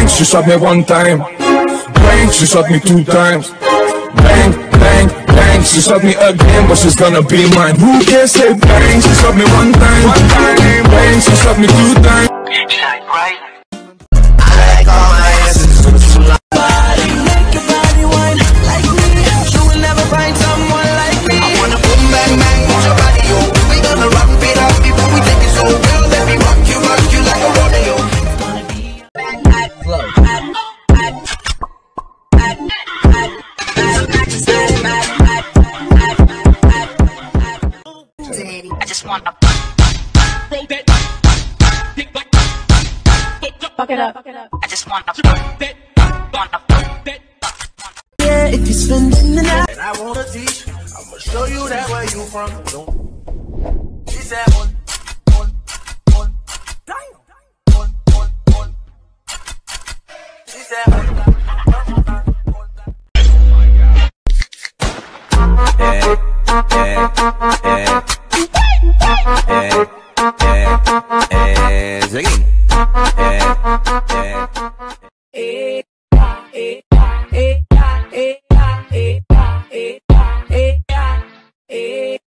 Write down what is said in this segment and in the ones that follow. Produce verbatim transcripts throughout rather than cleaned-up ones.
she shot me one time. Bang, she shot me two times. Bang, bang, bang, she shot me again, but she's gonna be mine. Who can say bang, she shot me one time. One time, bang, she shot me two times. Shine bright. I like all my asses with some love. Body, make your body wine like me. You will never find someone like me. I wanna boom, bang, bang, move your body, yo. We gonna rock it up before we take it so real. Let me rock you, rock you like a rodeo. It's gonna be a bad flow. Bad, bad, bad, bad, I just wanna roll that. Fuck it up, fuck it up. I just wanna roll that. Wanna roll that. Yeah, if you're spending the night, and I wanna teach, I'ma show you that where you from. Don't. She said one, one, one, damn, one, one, one. She said one, one, one. Yeah, yeah, yeah. Eh, eh, eh, seguimos. Eh, eh. Eh, eh, eh, eh, eh, eh, eh, eh.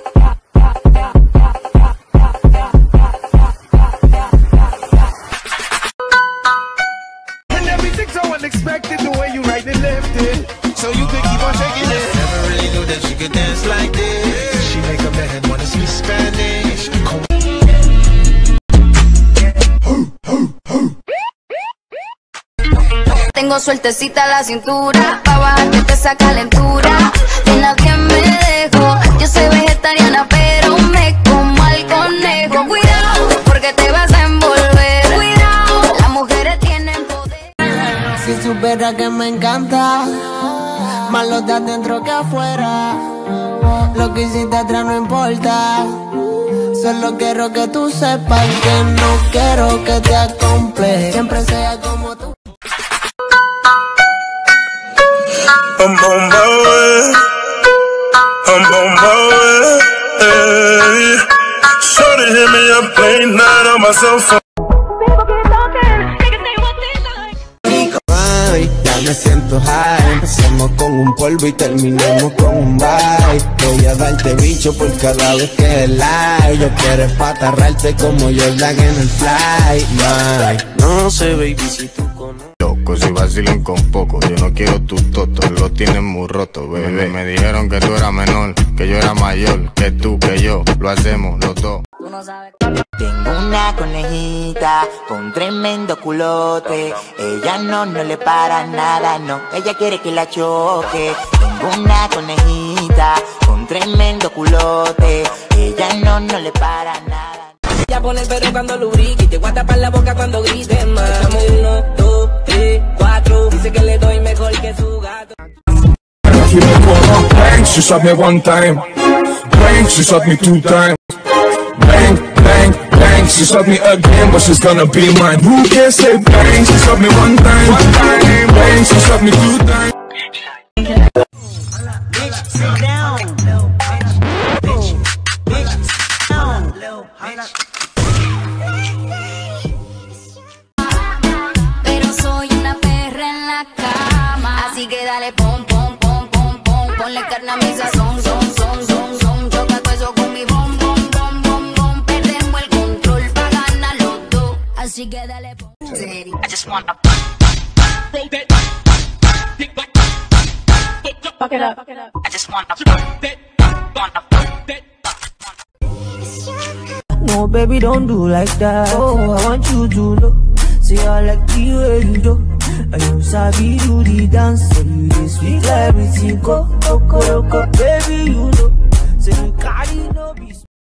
And everything's so unexpected the way you right and left it, so you could keep on shaking it. Never really knew that she could dance like this. She make a man wanna speak Spanish. Tengo sueltecita la cintura, pa' bajarte esa calentura, que nadie me dejó. Yo soy vegetariana pero me como al conejo. Cuidado, porque te vas a envolver. Cuidado, las mujeres tienen poder. Si supiera que me encanta, más lo de adentro que afuera. Lo que hiciste atrás no importa, solo quiero que tú sepas que no quiero que te acomplejes. Siempre sea como tú. I'm on my way, I'm on my way, hey. Shorty hit me up late night on my cell phone. Ay, ya me siento high. Empecemos con un polvo y terminemos con un bye. Voy a darte bicho por cada vez que el live. Yo quiero espatarrarte como Jordan en el fly. My. No sé, baby, si tú conoces. Loco, si vacilan con poco, yo no quiero tus totos, lo tienen muy roto, bebé. Me dijeron que tú eras menor, que yo era mayor, que tú, que yo, lo hacemos los dos. Tú no sabes. Tengo una conejita con tremendo culote. Ella no, no le para nada, no. Ella quiere que la choque. Tengo una conejita con tremendo culote. Ella no, no le para nada. Ya pone el perro cuando lubrique y te voy a tapar la boca cuando grite más. Estamos uno, dos, tres, cuatro. Dice que le doy mejor que su gato. Bang, she shot me one time. Bang, she shot me two times. Bang, bang, bang, she shot me again, but she's gonna be mine. Who can say bang, she shot me one time. One time, bang, she shot me two times. Bitch, sit down, little bitch. Bitch, bitch, sit down, little bitch. Pero soy una perra en la cama, así que dale pom, pom, pom, pom, pom. Ponle carne a mi sazón, son, son, son, son. Choca todo eso con mi bom, bom, bom, bom, bom. Perdemos el control pa' ganar los dos, así que dale pom. I just wanna roll that. Fuck it up, fuck it up. I just wanna roll that. Wanna roll that. No, baby, don't do like that. Oh, I want you to know. Say I like the way you do. I you sabi do the dance. So you dey sweet like everything. Go, go, go, go, baby, you